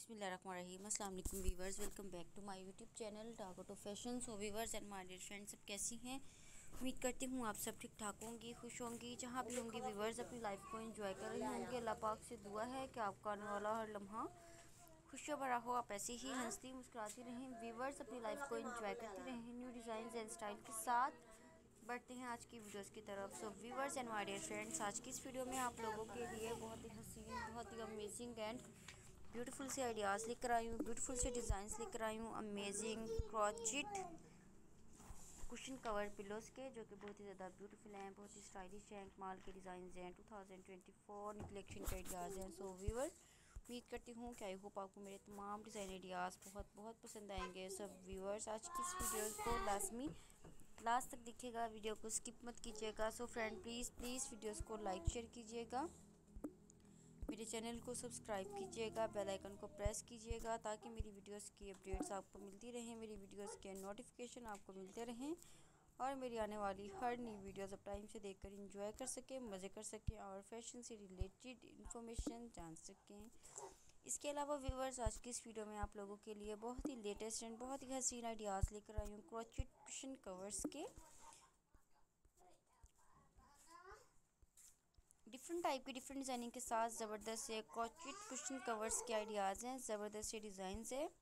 बिस्मिल्लाहिर्रहमानिर्रहीम। अस्सलाम वालेकुम viewers, welcome back to my YouTube channel Taco to fashion. So viewers and my dear friends, सब कैसी हैं? उम्मीद करती हूँ आप सब ठीक ठाक होंगी, खुश होंगी, जहाँ भी होंगी। वीवर्स अपनी लाइफ को एंजॉय कर रही होंगी। अल्लाह पाक से दुआ है कि आपका आने वाला हर लम्हा खुशियों भरा हो, आप ऐसे ही हंसती मुस्कुराती रहें। वीवर्स अपनी लाइफ को एंजॉय करती रहें न्यू डिज़ाइन एंड स्टाइल के साथ। बढ़ते हैं आज की वीडियोस की तरफ। So viewers and my dear friends, आज की इस वीडियो में आप लोगों के लिए बहुत ही हसीन, बहुत ही अमेजिंग एंड ब्यूटीफुल से आइडियाज़ लेकर आई हूँ, ब्यूटीफुल से डिज़ाइंस लेकर आई हूँ। Amazing crochet cushion cover pillows के, जो कि बहुत ही ज़्यादा ब्यूटीफुल हैं, बहुत ही स्टाइलिश हैं। कमाल के डिज़ाइन हैं। 2024 कलेक्शन के आइडियाज़ हैं। सो व्यूवर्स, उम्मीद करती हूँ कि आई होप आपको मेरे तमाम डिज़ाइन आइडियाज़ बहुत बहुत पसंद आएंगे। सब व्यूवर्स आज की इस वीडियो को लाजमी लास्ट तक देखिएगा, वीडियो को स्किप मत कीजिएगा। सो फ्रेंड प्लीज़ वीडियोस को लाइक शेयर कीजिएगा, मेरे चैनल को सब्सक्राइब कीजिएगा, बेल आइकन को प्रेस कीजिएगा ताकि मेरी वीडियोस की अपडेट्स आपको मिलती रहें, मेरी वीडियोस के नोटिफिकेशन आपको मिलते रहें और मेरी आने वाली हर नई वीडियोस आप टाइम से देखकर एंजॉय कर सकें, मज़े कर सकें और फैशन से रिलेटेड इन्फॉर्मेशन जान सकें। इसके अलावा व्यूवर्स, आज की इस वीडियो में आप लोगों के लिए बहुत ही लेटेस्ट एंड बहुत ही हसीन आइडियाज़ लेकर आई हूँ क्रॉचेट कुशन कवर्स के। डिफरेंट टाइप की डिफरेंट डिज़ाइनिंग के साथ ज़बरदस्त से क्रॉचेट कुशन कवर्स के आइडियाज़ हैं, ज़बरदस्त से डिज़ाइंस है।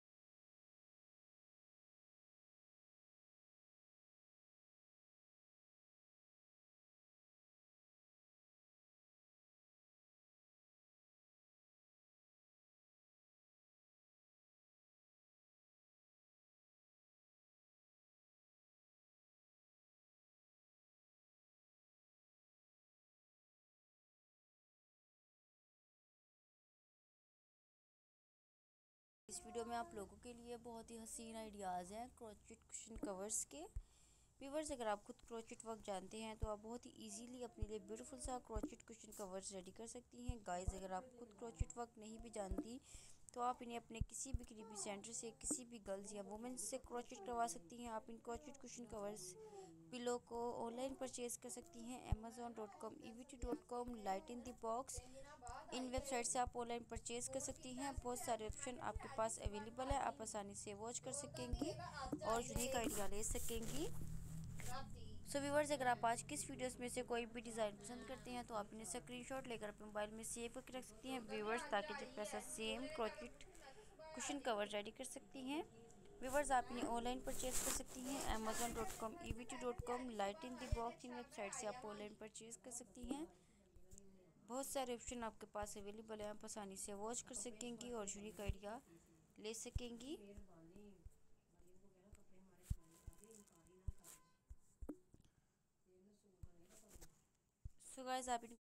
इस वीडियो में आप लोगों के लिए बहुत ही हसीन आइडियाज़ हैं क्रोचेट कुशन कवर्स के। व्यूवर्स, अगर आप खुद क्रोचेट वर्क जानते हैं तो आप बहुत ही इजीली अपने लिए ब्यूटीफुल सा क्रोचेट कुशन कवर्स रेडी कर सकती हैं। गाइस, अगर आप खुद क्रोचेट वर्क नहीं भी जानती तो आप इन्हें अपने किसी भी करीबी सेंटर से किसी भी गर्ल्स या वुमेन से क्रोचेट करवा सकती हैं। आप इन क्रोचेट कुशन कवर्स पिलो को ऑनलाइन परचेज़ कर सकती हैं amazon.com, evt.com, Light in the Box. इन वेबसाइट से आप ऑनलाइन परचेज़ कर सकती हैं। बहुत सारे ऑप्शन आपके पास अवेलेबल है, आप आसानी से वॉच कर सकेंगी और यूनिक आइडिया ले सकेंगी। सो व्यूवर्स, अगर आप आज की इस वीडियोस में से कोई भी डिज़ाइन पसंद करते हैं तो आप इन्हें स्क्रीनशॉट लेकर अपने मोबाइल में सेव करके रख सकती हैं व्यूवर्स, ताकि जब पैसा same crochet cushion cover ready कर सकती हैं। व्यूवर्स, आप इन्हें ऑनलाइन परचेज़ कर सकती हैं amazon.com, evt.com, Light in the Box. इन वेबसाइट से आप ऑनलाइन परचेज़ कर सकती हैं। बहुत सारे ऑप्शन आपके पास अवेलेबल है, आप आसानी से वॉच कर सकेंगी और यूनिक आइडिया ले सकेंगी। सो गाइस, आप